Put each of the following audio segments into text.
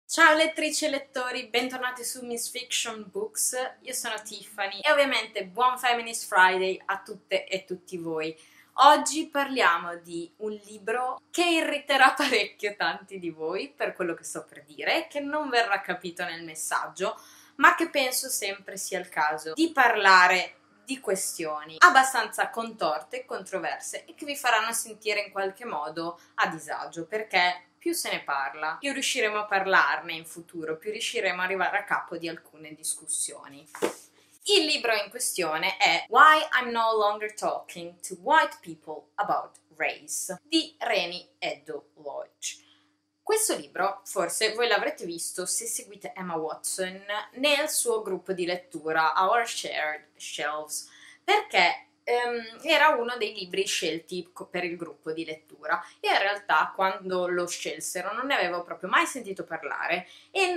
Ciao lettrici e lettori, bentornati su Miss Fiction Books, io sono Tiffany e ovviamente buon Feminist Friday a tutte e tutti voi. Oggi parliamo di un libro che irriterà parecchio tanti di voi per quello che sto per dire, che non verrà capito nel messaggio, ma che penso sempre sia il caso di parlare di questioni abbastanza contorte e controverse e che vi faranno sentire in qualche modo a disagio, perché più se ne parla, più riusciremo a parlarne in futuro, più riusciremo ad arrivare a capo di alcune discussioni. Il libro in questione è Why I'm No Longer Talking to White People About Race di Reni Eddo-Lodge. Questo libro, forse voi l'avrete visto se seguite Emma Watson nel suo gruppo di lettura Our Shared Shelves, perché era uno dei libri scelti per il gruppo di lettura e in realtà quando lo scelsero non ne avevo proprio mai sentito parlare e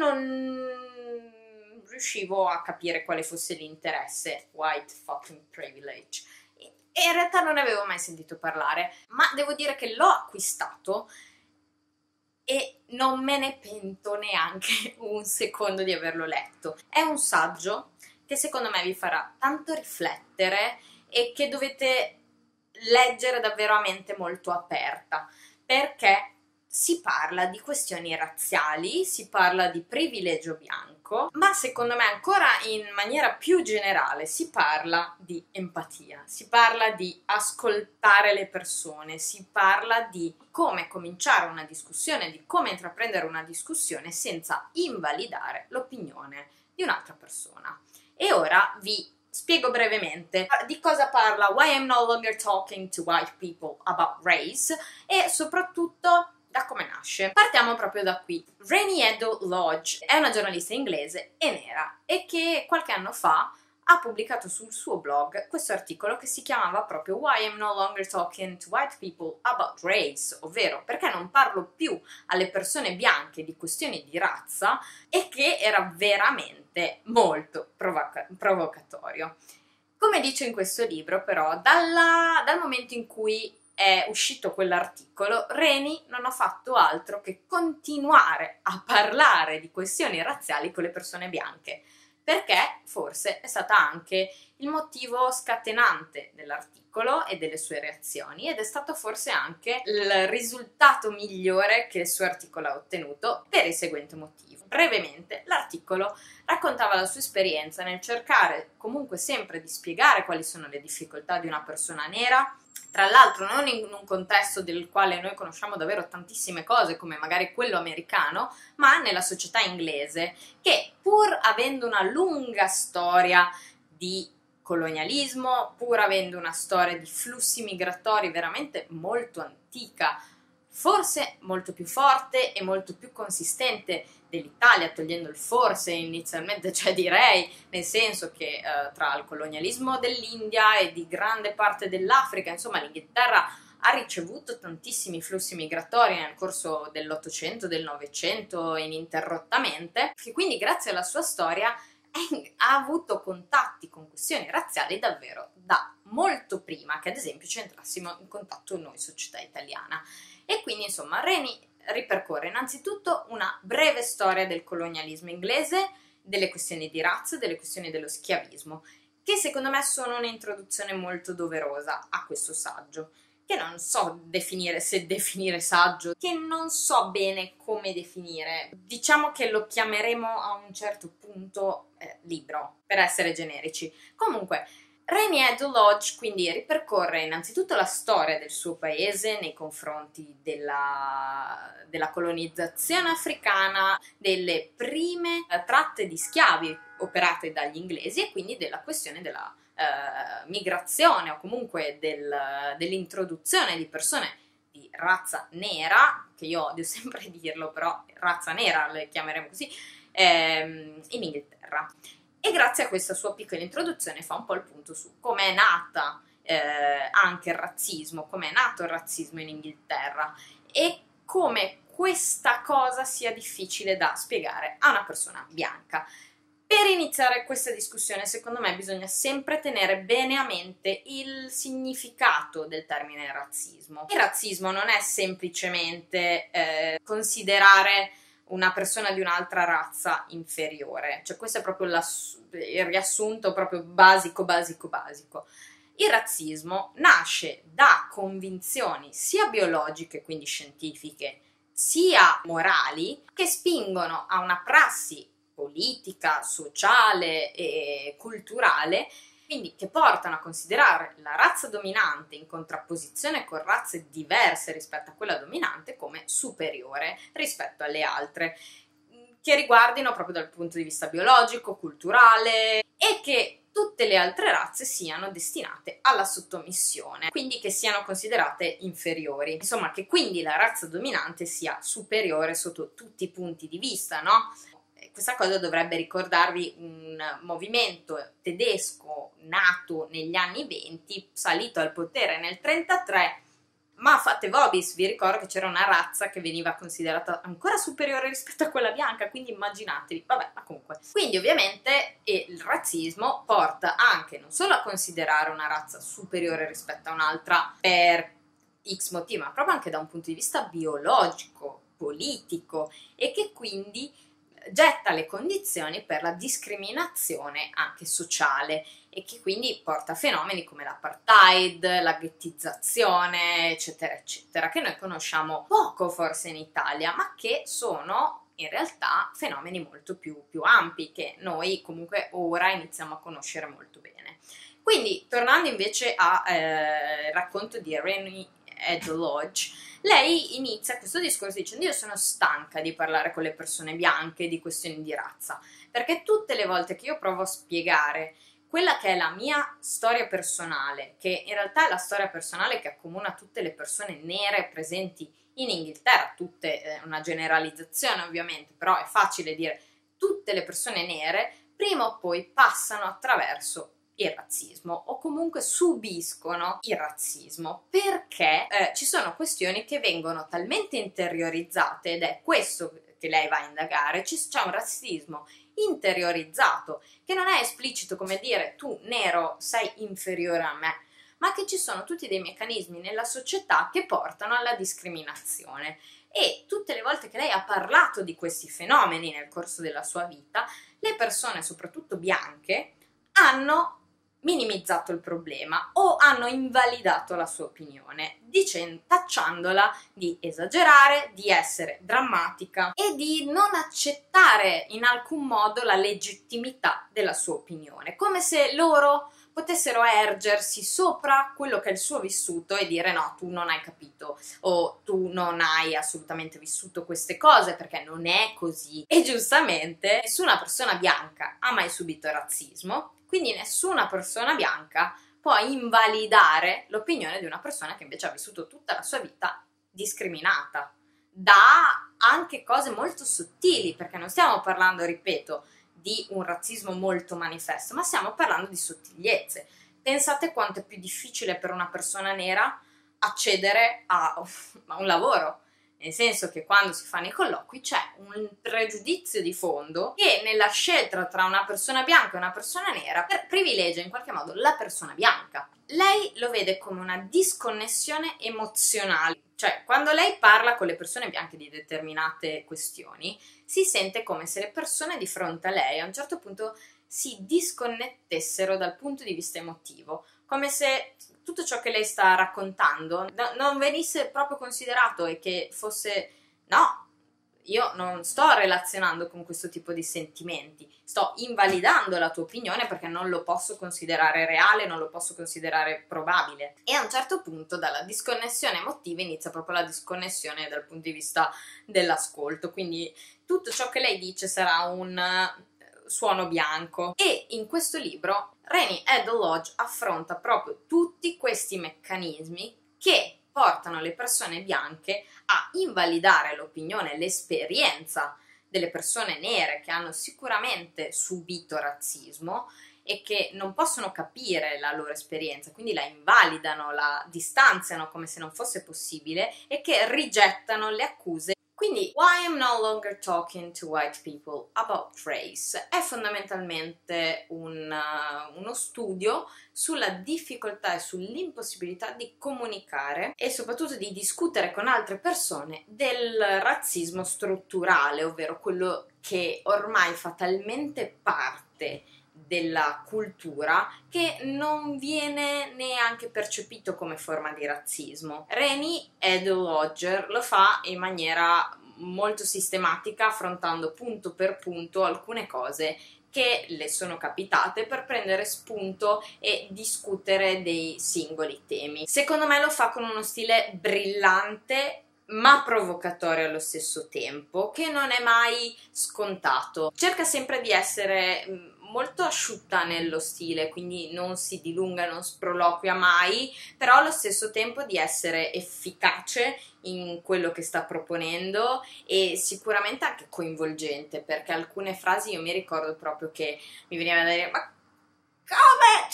non riuscivo a capire quale fosse l'interesse. White fucking privilege. E in realtà non ne avevo mai sentito parlare, ma devo dire che l'ho acquistato e non me ne pento neanche un secondo di averlo letto. È un saggio che secondo me vi farà tanto riflettere e che dovete leggere davvero a mente molto aperta, perché si parla di questioni razziali, si parla di privilegio bianco, ma secondo me ancora in maniera più generale si parla di empatia, si parla di ascoltare le persone, si parla di come cominciare una discussione, di come intraprendere una discussione senza invalidare l'opinione di un'altra persona. E ora vi spiego brevemente di cosa parla Why I'm No Longer Talking to White People About Race e soprattutto da come nasce. Partiamo proprio da qui. Reni Eddo-Lodge è una giornalista inglese e nera e che qualche anno fa ha pubblicato sul suo blog questo articolo che si chiamava proprio Why I'm No Longer Talking to White People About Race, ovvero perché non parlo più alle persone bianche di questioni di razza, e che era veramente molto provocatorio. Come dice in questo libro, però, dal momento in cui è uscito quell'articolo, Reni non ha fatto altro che continuare a parlare di questioni razziali con le persone bianche, perché forse è stata anche il motivo scatenante dell'articolo e delle sue reazioni, ed è stato forse anche il risultato migliore che il suo articolo ha ottenuto per il seguente motivo. Brevemente, l'articolo raccontava la sua esperienza nel cercare comunque sempre di spiegare quali sono le difficoltà di una persona nera, tra l'altro non in un contesto del quale noi conosciamo davvero tantissime cose come magari quello americano, ma nella società inglese, che pur avendo una lunga storia di colonialismo, pur avendo una storia di flussi migratori veramente molto antica, forse molto più forte e molto più consistente dell'Italia, togliendo il forse inizialmente, cioè direi, nel senso che tra il colonialismo dell'India e di grande parte dell'Africa, insomma l'Inghilterra ha ricevuto tantissimi flussi migratori nel corso dell'Ottocento, del Novecento, ininterrottamente, che quindi grazie alla sua storia ha avuto contatti con questioni razziali davvero da molto prima che ad esempio ci entrassimo in contatto noi società italiana. E quindi insomma Reni ripercorre innanzitutto una breve storia del colonialismo inglese, delle questioni di razza, delle questioni dello schiavismo, che secondo me sono un'introduzione molto doverosa a questo saggio, che non so definire, se definire saggio, che non so bene come definire. Diciamo che lo chiameremo a un certo punto libro, per essere generici. Comunque, Reni Eddo-Lodge quindi ripercorre innanzitutto la storia del suo paese nei confronti della colonizzazione africana, delle prime tratte di schiavi operate dagli inglesi e quindi della questione della migrazione o comunque dell'introduzione di persone di razza nera, che io odio sempre dirlo, però razza nera le chiameremo così, in Inghilterra. E grazie a questa sua piccola introduzione fa un po' il punto su come è nata anche il razzismo, come è nato il razzismo in Inghilterra e come questa cosa sia difficile da spiegare a una persona bianca. Per iniziare questa discussione, secondo me, bisogna sempre tenere bene a mente il significato del termine razzismo. Il razzismo non è semplicemente considerare una persona di un'altra razza inferiore. Cioè questo è proprio il riassunto proprio basico. Il razzismo nasce da convinzioni sia biologiche, quindi scientifiche, sia morali, che spingono a una prassi politica, sociale e culturale, quindi che portano a considerare la razza dominante in contrapposizione con razze diverse rispetto a quella dominante come superiore rispetto alle altre, che riguardino proprio dal punto di vista biologico, culturale, e che tutte le altre razze siano destinate alla sottomissione, quindi che siano considerate inferiori. Insomma, che quindi la razza dominante sia superiore sotto tutti i punti di vista, no? Questa cosa dovrebbe ricordarvi un movimento tedesco nato negli anni 20, salito al potere nel 1933, ma fate vobis, vi ricordo che c'era una razza che veniva considerata ancora superiore rispetto a quella bianca, quindi immaginatevi, vabbè, ma comunque. Quindi ovviamente il razzismo porta anche non solo a considerare una razza superiore rispetto a un'altra per X motivi, ma proprio anche da un punto di vista biologico, politico, e che quindi getta le condizioni per la discriminazione anche sociale e che quindi porta a fenomeni come l'apartheid, la ghettizzazione, eccetera, eccetera, che noi conosciamo poco forse in Italia, ma che sono in realtà fenomeni molto più ampi, che noi comunque ora iniziamo a conoscere molto bene. Quindi, tornando invece al racconto di Renée Lodge, lei inizia questo discorso dicendo: io sono stanca di parlare con le persone bianche di questioni di razza, perché tutte le volte che io provo a spiegare quella che è la mia storia personale, che in realtà è la storia personale che accomuna tutte le persone nere presenti in Inghilterra, tutte, una generalizzazione ovviamente, però è facile dire tutte le persone nere, prima o poi passano attraverso il razzismo o comunque subiscono il razzismo, perché ci sono questioni che vengono talmente interiorizzate, ed è questo che lei va a indagare. C'è un razzismo interiorizzato che non è esplicito, come dire tu nero sei inferiore a me, ma che ci sono tutti dei meccanismi nella società che portano alla discriminazione. E tutte le volte che lei ha parlato di questi fenomeni nel corso della sua vita, le persone, soprattutto bianche, hanno minimizzato il problema o hanno invalidato la sua opinione, tacciandola di esagerare, di essere drammatica e di non accettare in alcun modo la legittimità della sua opinione, come se loro potessero ergersi sopra quello che è il suo vissuto e dire: no, tu non hai capito, o tu non hai assolutamente vissuto queste cose perché non è così. E giustamente nessuna persona bianca ha mai subito razzismo, quindi nessuna persona bianca può invalidare l'opinione di una persona che invece ha vissuto tutta la sua vita discriminata da anche cose molto sottili, perché non stiamo parlando, ripeto, di un razzismo molto manifesto, ma stiamo parlando di sottigliezze. Pensate quanto è più difficile per una persona nera accedere a un lavoro, nel senso che quando si fanno i colloqui c'è un pregiudizio di fondo che nella scelta tra una persona bianca e una persona nera privilegia in qualche modo la persona bianca. Lei lo vede come una disconnessione emozionale, cioè quando lei parla con le persone bianche di determinate questioni si sente come se le persone di fronte a lei a un certo punto si disconnettessero dal punto di vista emotivo, come se tutto ciò che lei sta raccontando non venisse proprio considerato e che fosse: no, io non sto relazionando con questo tipo di sentimenti, sto invalidando la tua opinione perché non lo posso considerare reale, non lo posso considerare probabile. E a un certo punto dalla disconnessione emotiva inizia proprio la disconnessione dal punto di vista dell'ascolto, quindi tutto ciò che lei dice sarà un suono bianco. E in questo libro Renée Lodge affronta proprio tutti questi meccanismi che portano le persone bianche a invalidare l'opinione, l'esperienza delle persone nere che hanno sicuramente subito razzismo e che non possono capire la loro esperienza, quindi la invalidano, la distanziano come se non fosse possibile e che rigettano le accuse. Quindi Why I'm No Longer Talking to White People About Race è fondamentalmente uno studio sulla difficoltà e sull'impossibilità di comunicare e soprattutto di discutere con altre persone del razzismo strutturale, ovvero quello che ormai fa talmente parte della cultura che non viene neanche percepito come forma di razzismo. Reni Edel-Odger lo fa in maniera molto sistematica, affrontando punto per punto alcune cose che le sono capitate per prendere spunto e discutere dei singoli temi. Secondo me lo fa con uno stile brillante ma provocatorio allo stesso tempo, che non è mai scontato. Cerca sempre di essere molto asciutta nello stile, quindi non si dilunga, non sproloquia mai, però allo stesso tempo di essere efficace in quello che sta proponendo e sicuramente anche coinvolgente, perché alcune frasi io mi ricordo proprio che mi veniva da dire ma come?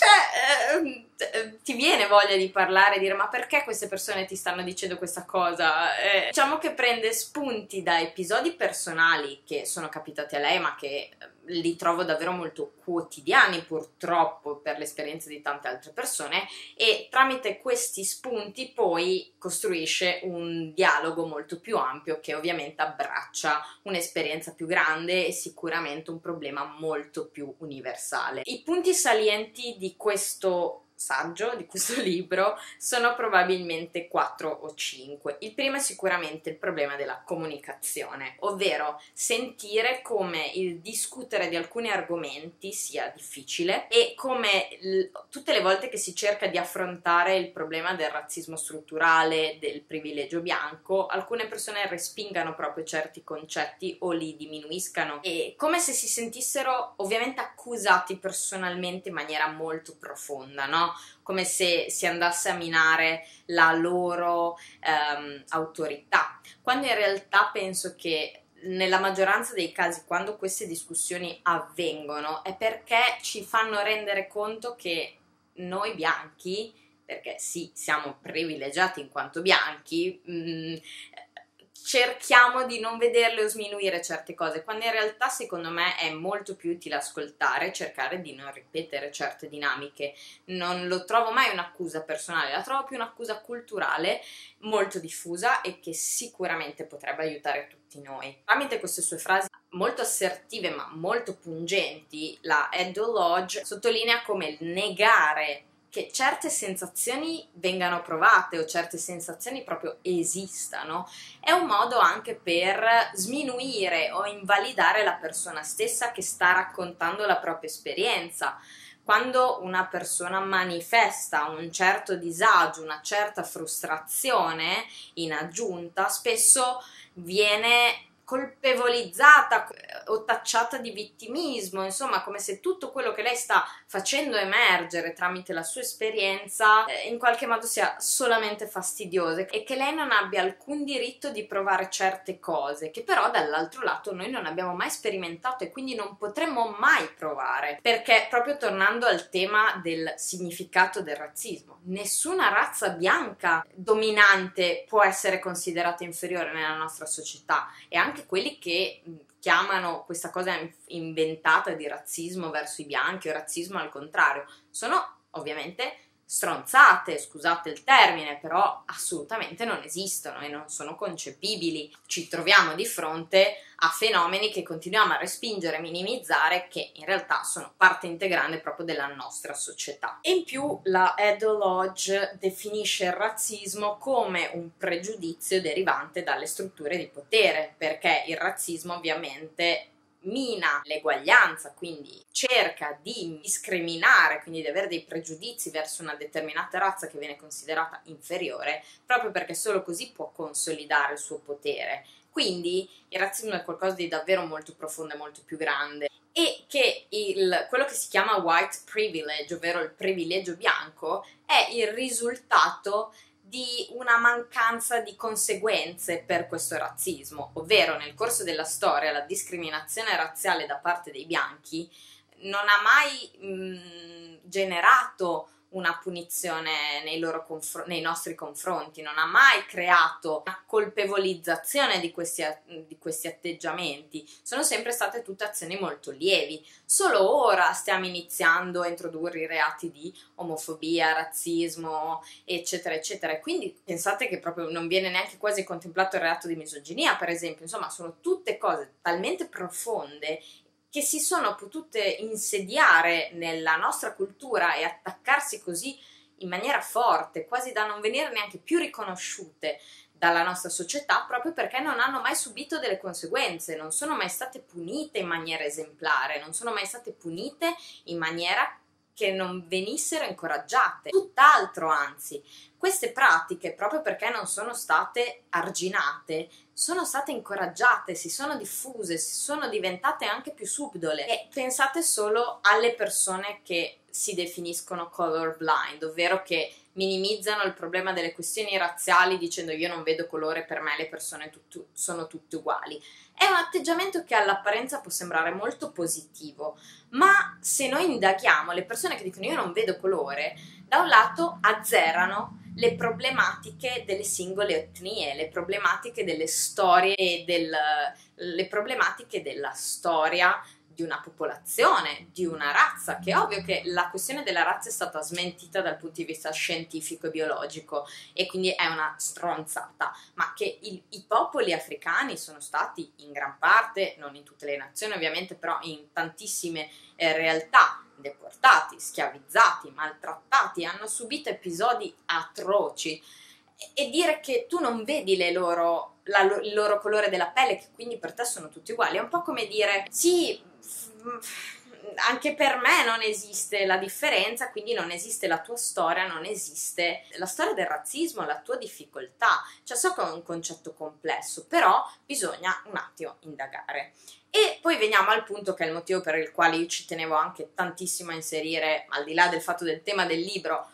Cioè, ti viene voglia di parlare e dire ma perché queste persone ti stanno dicendo questa cosa? Diciamo che prende spunti da episodi personali che sono capitati a lei ma che li trovo davvero molto quotidiani purtroppo per l'esperienza di tante altre persone, e tramite questi spunti poi costruisce un dialogo molto più ampio che ovviamente abbraccia un'esperienza più grande e sicuramente un problema molto più universale. I punti salienti di questo saggio, di questo libro, sono probabilmente 4 o 5. Il primo è sicuramente il problema della comunicazione, ovvero sentire come il discutere di alcuni argomenti sia difficile e come tutte le volte che si cerca di affrontare il problema del razzismo strutturale, del privilegio bianco, alcune persone respingano proprio certi concetti o li diminuiscano, e come se si sentissero ovviamente accusati personalmente in maniera molto profonda, no? Come se si andasse a minare la loro autorità, quando in realtà penso che nella maggioranza dei casi, quando queste discussioni avvengono, è perché ci fanno rendere conto che noi bianchi, perché sì, siamo privilegiati in quanto bianchi, cerchiamo di non vederle o sminuire certe cose, quando in realtà secondo me è molto più utile ascoltare, cercare di non ripetere certe dinamiche. Non lo trovo mai un'accusa personale, la trovo più un'accusa culturale molto diffusa e che sicuramente potrebbe aiutare tutti noi. Tramite queste sue frasi molto assertive ma molto pungenti, la Edel-Odger sottolinea come il negare che certe sensazioni vengano provate o certe sensazioni proprio esistano è un modo anche per sminuire o invalidare la persona stessa che sta raccontando la propria esperienza. Quando una persona manifesta un certo disagio, una certa frustrazione in aggiunta, spesso viene colpevolizzata o tacciata di vittimismo, insomma, come se tutto quello che lei sta facendo emergere tramite la sua esperienza in qualche modo sia solamente fastidioso e che lei non abbia alcun diritto di provare certe cose che però dall'altro lato noi non abbiamo mai sperimentato e quindi non potremmo mai provare, perché proprio tornando al tema del significato del razzismo, nessuna razza bianca dominante può essere considerata inferiore nella nostra società, e anche quelli che chiamano questa cosa inventata di razzismo verso i bianchi o razzismo al contrario sono ovviamente stronzate, scusate il termine, però assolutamente non esistono e non sono concepibili. Ci troviamo di fronte a fenomeni che continuiamo a respingere e minimizzare, che in realtà sono parte integrante proprio della nostra società. E in più la Edel-Odger definisce il razzismo come un pregiudizio derivante dalle strutture di potere, perché il razzismo ovviamente mina l'eguaglianza, quindi cerca di discriminare, quindi di avere dei pregiudizi verso una determinata razza che viene considerata inferiore, proprio perché solo così può consolidare il suo potere. Quindi il razzismo è qualcosa di davvero molto profondo e molto più grande, e che quello che si chiama white privilege, ovvero il privilegio bianco, è il risultato di una mancanza di conseguenze per questo razzismo, ovvero nel corso della storia la discriminazione razziale da parte dei bianchi non ha mai generato una punizione nei nostri confronti, non ha mai creato una colpevolizzazione di questi atteggiamenti, sono sempre state tutte azioni molto lievi. Solo ora stiamo iniziando a introdurre i reati di omofobia, razzismo, eccetera, eccetera, e quindi pensate che proprio non viene neanche quasi contemplato il reato di misoginia, per esempio. Insomma, sono tutte cose talmente profonde che si sono potute insediare nella nostra cultura e attaccarsi così in maniera forte, quasi da non venire neanche più riconosciute dalla nostra società, proprio perché non hanno mai subito delle conseguenze, non sono mai state punite in maniera esemplare, non sono mai state punite in maniera che non venissero incoraggiate, tutt'altro anzi. Queste pratiche, proprio perché non sono state arginate, sono state incoraggiate, si sono diffuse, si sono diventate anche più subdole. E pensate solo alle persone che si definiscono colorblind, ovvero che minimizzano il problema delle questioni razziali dicendo io non vedo colore, per me le persone sono tutte uguali. È un atteggiamento che all'apparenza può sembrare molto positivo, ma se noi indaghiamo le persone che dicono io non vedo colore, da un lato azzerano le problematiche delle singole etnie, le problematiche delle storie e le problematiche della storia di una popolazione, di una razza, che è ovvio che la questione della razza è stata smentita dal punto di vista scientifico e biologico e quindi è una stronzata, ma che i popoli africani sono stati in gran parte, non in tutte le nazioni ovviamente, però in tantissime realtà, deportati, schiavizzati, maltrattati, hanno subito episodi atroci. E dire che tu non vedi il loro colore della pelle, che quindi per te sono tutti uguali, è un po' come dire sì, anche per me non esiste la differenza, quindi non esiste la tua storia, non esiste la storia del razzismo, la tua difficoltà. Cioè, so che è un concetto complesso, però bisogna un attimo indagare. E poi veniamo al punto che è il motivo per il quale io ci tenevo anche tantissimo a inserire, al di là del fatto del tema del libro,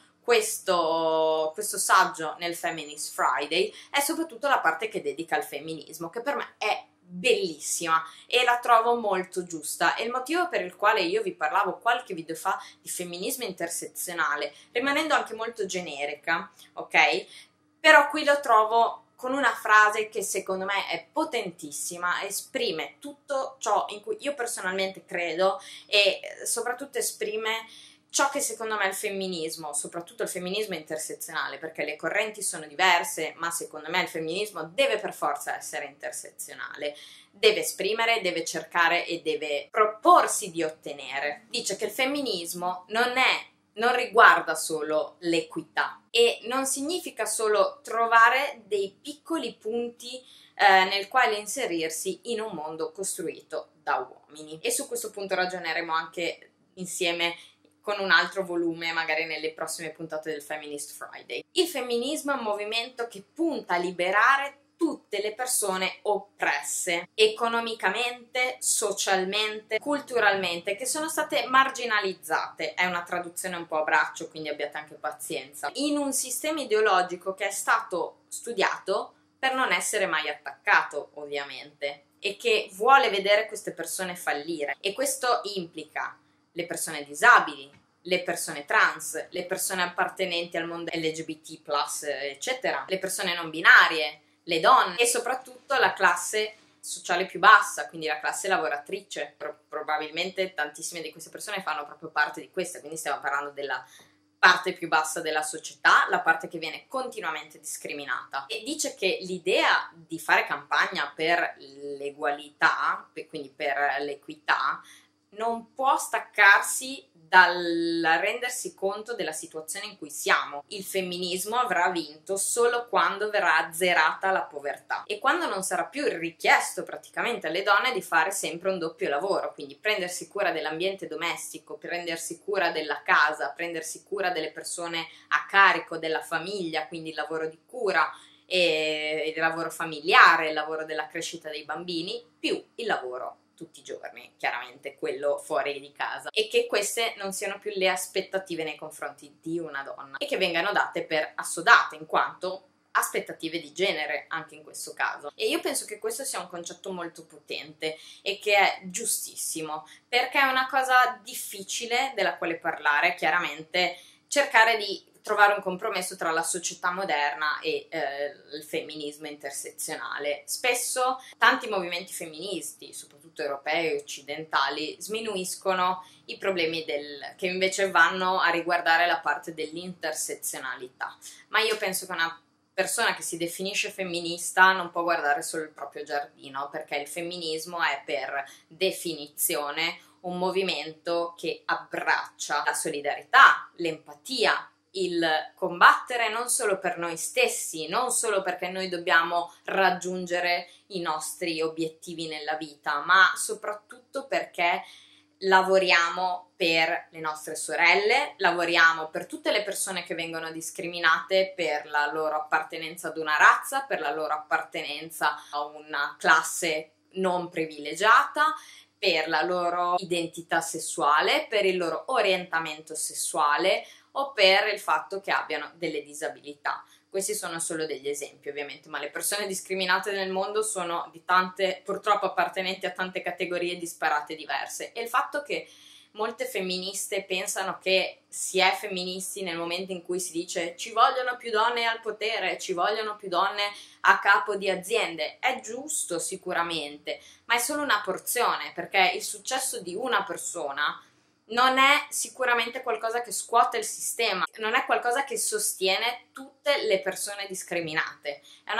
questo saggio nel Feminist Friday, è soprattutto la parte che dedica al femminismo, che per me è bellissima e la trovo molto giusta. È il motivo per il quale io vi parlavo qualche video fa di femminismo intersezionale, rimanendo anche molto generica, ok? Però qui lo trovo con una frase che secondo me è potentissima, esprime tutto ciò in cui io personalmente credo e soprattutto esprime ciò che secondo me è il femminismo, soprattutto il femminismo intersezionale, perché le correnti sono diverse, ma secondo me il femminismo deve per forza essere intersezionale, deve esprimere, deve cercare e deve proporsi di ottenere. Dice che il femminismo non riguarda solo l'equità e non significa solo trovare dei piccoli punti nel quale inserirsi in un mondo costruito da uomini. E su questo punto ragioneremo anche insieme con un altro volume, magari nelle prossime puntate del Feminist Friday. Il femminismo è un movimento che punta a liberare tutte le persone oppresse economicamente, socialmente, culturalmente, che sono state marginalizzate. È una traduzione un po' a braccio, quindi abbiate anche pazienza. In un sistema ideologico che è stato studiato per non essere mai attaccato, ovviamente, e che vuole vedere queste persone fallire. E questo implica le persone disabili, le persone trans, le persone appartenenti al mondo LGBT+, eccetera, le persone non binarie, le donne e soprattutto la classe sociale più bassa, quindi la classe lavoratrice. Probabilmente tantissime di queste persone fanno proprio parte di questa, quindi stiamo parlando della parte più bassa della società, la parte che viene continuamente discriminata. E dice che l'idea di fare campagna per l'egualità, quindi per l'equità, non può staccarsi dal rendersi conto della situazione in cui siamo. Il femminismo avrà vinto solo quando verrà azzerata la povertà e quando non sarà più richiesto praticamente alle donne di fare sempre un doppio lavoro, quindi prendersi cura dell'ambiente domestico, prendersi cura della casa, prendersi cura delle persone a carico della famiglia, quindi il lavoro di cura e il lavoro familiare, il lavoro della crescita dei bambini, più il lavoro tutti i giorni, chiaramente quello fuori di casa, e che queste non siano più le aspettative nei confronti di una donna e che vengano date per assodate, in quanto aspettative di genere anche in questo caso. E io penso che questo sia un concetto molto potente e che è giustissimo, perché è una cosa difficile della quale parlare. Chiaramente cercare di trovare un compromesso tra la società moderna e il femminismo intersezionale. Spesso tanti movimenti femministi, soprattutto europei e occidentali, sminuiscono i problemi che invece vanno a riguardare la parte dell'intersezionalità. Ma io penso che una persona che si definisce femminista non può guardare solo il proprio giardino, perché il femminismo è per definizione un movimento che abbraccia la solidarietà, l'empatia, il combattere non solo per noi stessi, non solo perché noi dobbiamo raggiungere i nostri obiettivi nella vita, ma soprattutto perché lavoriamo per le nostre sorelle, lavoriamo per tutte le persone che vengono discriminate per la loro appartenenza ad una razza, per la loro appartenenza a una classe non privilegiata, per la loro identità sessuale, per il loro orientamento sessuale o per il fatto che abbiano delle disabilità. Questi sono solo degli esempi, ovviamente, ma le persone discriminate nel mondo sono di tante, purtroppo appartenenti a tante categorie disparate e diverse. E il fatto che molte femministe pensano che si è femministi nel momento in cui si dice ci vogliono più donne al potere, ci vogliono più donne a capo di aziende, è giusto sicuramente, ma è solo una porzione, perché il successo di una persona non è sicuramente qualcosa che scuote il sistema, non è qualcosa che sostiene tutte le persone discriminate,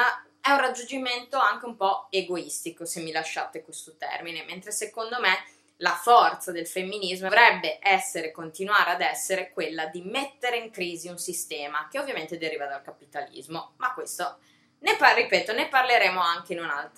è un raggiungimento anche un po' egoistico, se mi lasciate questo termine, mentre secondo me la forza del femminismo dovrebbe continuare ad essere quella di mettere in crisi un sistema che ovviamente deriva dal capitalismo, ma questo ripeto, ne parleremo anche in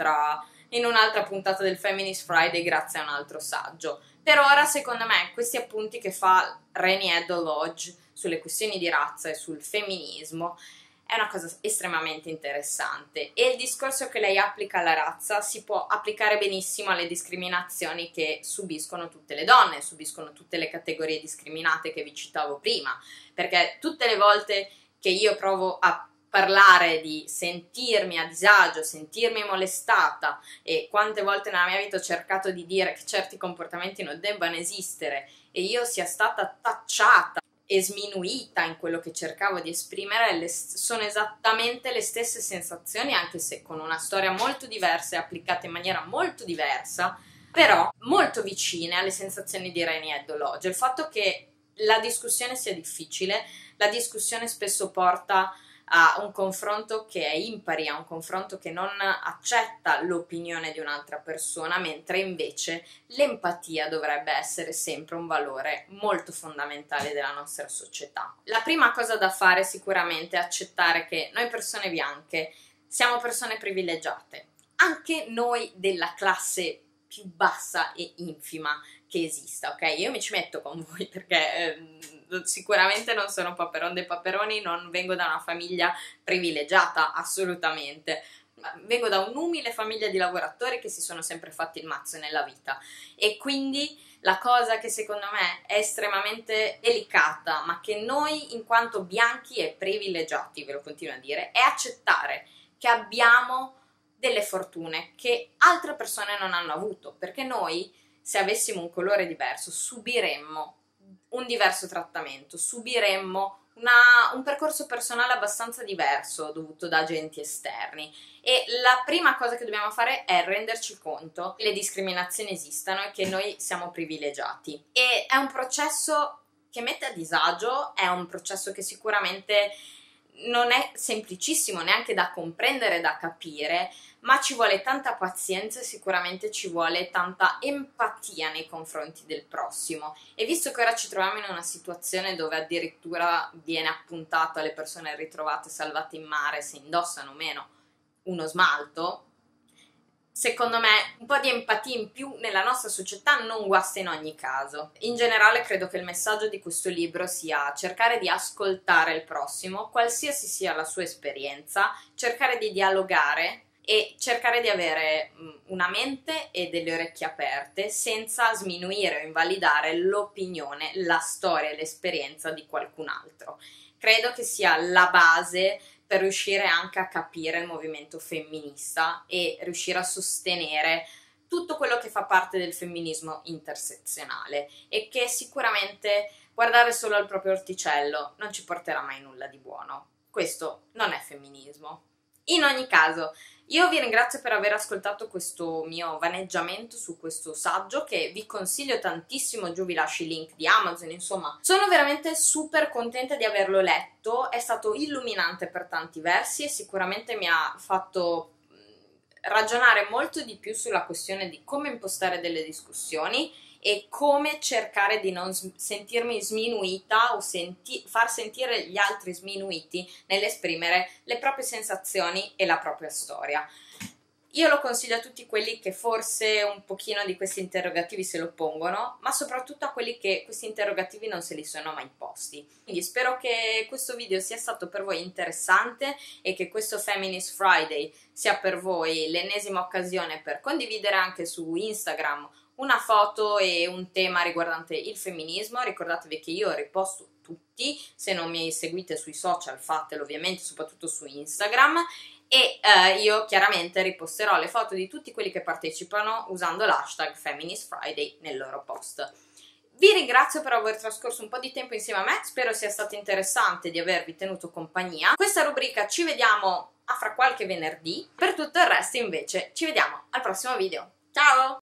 un'altra puntata del Feminist Friday grazie a un altro saggio. Per ora, secondo me, questi appunti che fa Reni Eddo-Lodge sulle questioni di razza e sul femminismo è una cosa estremamente interessante e il discorso che lei applica alla razza si può applicare benissimo alle discriminazioni che subiscono tutte le donne, subiscono tutte le categorie discriminate che vi citavo prima, perché tutte le volte che io provo a parlare di sentirmi a disagio, sentirmi molestata e quante volte nella mia vita ho cercato di dire che certi comportamenti non debbano esistere e io sia stata tacciata e sminuita in quello che cercavo di esprimere, sono esattamente le stesse sensazioni, anche se con una storia molto diversa e applicata in maniera molto diversa, però molto vicine alle sensazioni di Reni Eddo-Lodge. Il fatto che la discussione sia difficile, la discussione spesso porta a un confronto che è impari, a un confronto che non accetta l'opinione di un'altra persona, mentre invece l'empatia dovrebbe essere sempre un valore molto fondamentale della nostra società. La prima cosa da fare sicuramente è accettare che noi persone bianche siamo persone privilegiate, anche noi della classe più bassa e infima che esista, ok? Io mi ci metto con voi perché sicuramente non sono Paperon dei Paperoni, non vengo da una famiglia privilegiata, assolutamente. Vengo da un'umile famiglia di lavoratori che si sono sempre fatti il mazzo nella vita e quindi la cosa che secondo me è estremamente delicata, ma che noi in quanto bianchi e privilegiati, ve lo continuo a dire, è accettare che abbiamo delle fortune che altre persone non hanno avuto, perché noi, se avessimo un colore diverso, subiremmo un diverso trattamento, subiremmo un percorso personale abbastanza diverso dovuto da agenti esterni e la prima cosa che dobbiamo fare è renderci conto che le discriminazioni esistano e che noi siamo privilegiati e è un processo che mette a disagio, è un processo che sicuramente non è semplicissimo neanche da comprendere, da capire, ma ci vuole tanta pazienza e sicuramente ci vuole tanta empatia nei confronti del prossimo. E visto che ora ci troviamo in una situazione dove addirittura viene appuntato alle persone ritrovate salvate in mare se indossano o meno uno smalto, secondo me un po' di empatia in più nella nostra società non guasta in ogni caso. In generale credo che il messaggio di questo libro sia cercare di ascoltare il prossimo, qualsiasi sia la sua esperienza, cercare di dialogare e cercare di avere una mente e delle orecchie aperte senza sminuire o invalidare l'opinione, la storia e l'esperienza di qualcun altro. Credo che sia la base per riuscire anche a capire il movimento femminista e riuscire a sostenere tutto quello che fa parte del femminismo intersezionale e che sicuramente guardare solo al proprio orticello non ci porterà mai nulla di buono. Questo non è femminismo. In ogni caso, io vi ringrazio per aver ascoltato questo mio vaneggiamento su questo saggio che vi consiglio tantissimo, giù vi lascio i link di Amazon, insomma. Sono veramente super contenta di averlo letto, è stato illuminante per tanti versi e sicuramente mi ha fatto ragionare molto di più sulla questione di come impostare delle discussioni e come cercare di non sentirmi sminuita o far sentire gli altri sminuiti nell'esprimere le proprie sensazioni e la propria storia. Io lo consiglio a tutti quelli che forse un pochino di questi interrogativi se lo pongono, ma soprattutto a quelli che questi interrogativi non se li sono mai posti. Quindi spero che questo video sia stato per voi interessante e che questo Feminist Friday sia per voi l'ennesima occasione per condividere anche su Instagram una foto e un tema riguardante il femminismo. Ricordatevi che io riposto tutti, se non mi seguite sui social fatelo ovviamente, soprattutto su Instagram, e io chiaramente riposterò le foto di tutti quelli che partecipano usando l'hashtag Feminist Friday nel loro post. Vi ringrazio per aver trascorso un po' di tempo insieme a me, spero sia stato interessante di avervi tenuto compagnia. Questa rubrica ci vediamo a fra qualche venerdì, per tutto il resto invece ci vediamo al prossimo video. Ciao!